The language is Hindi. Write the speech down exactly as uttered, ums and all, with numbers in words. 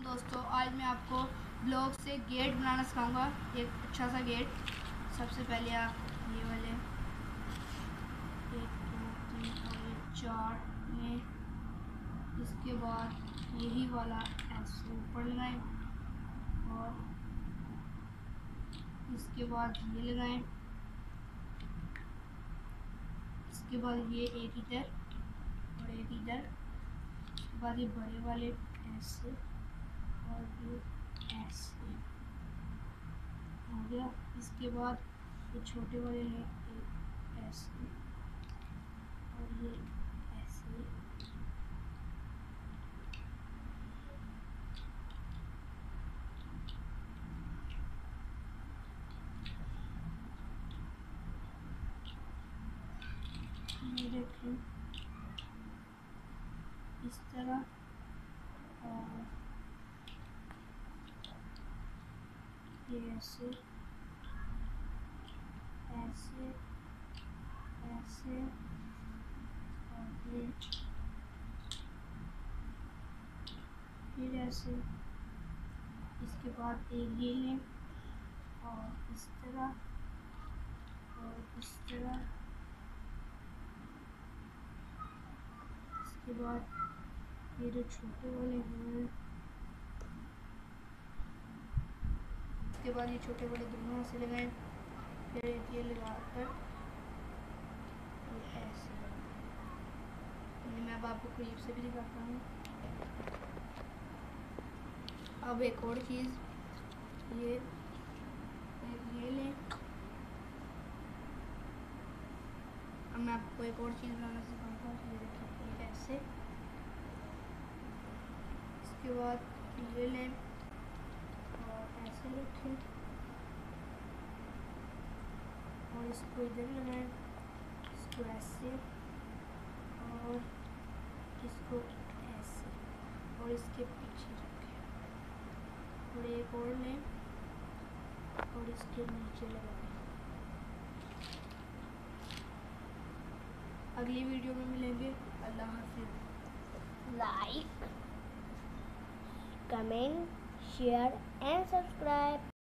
दोस्तों, आज मैं आपको ब्लॉक से गेट बनाना सिखाऊंगा। एक अच्छा सा गेट। सबसे पहले आप ये वाले एक दो तीन और ये चार में, इसके बाद यही वाला ऐसे ऊपर लगाएं और इसके बाद ये लगाएं, इसके बाद ये एक इधर और एक इधर, इसके बाद ये बड़े वाले ऐसे और ये ऐसे हो गया। इसके बाद ये छोटे वाले ने एक ऐसे और ये ऐसे। ये देखें इस तरह, और ये ऐसे ऐसे ऐसे और ये फिर ऐसे। इसके बाद एक ये लें और इस तरह और इस तरह। इसके बाद ये जो छोटे वाले हैं, इसके बाद ये छोटे वाले दोनों से लगाएं, फिर ये लगाकर ये ऐसे। ये मैं अब आपको करीब से भी दिखाता हूँ। अब एक और चीज़, ये ये लें। अब मैं आपको एक और चीज़ बनाना सिखाता हूँ। ये देखिए, ये ऐसे। इसके बाद ये लें और ऐसे रखें और इसको इधर लगाएं, इसको ऐसे और इसको ऐसे और इसके पीछे रखें और एक और लें और इसके नीचे लगाएं। अगली वीडियो में मिलेंगे। अल्लाह हाफिज़। Like, comment, share and subscribe.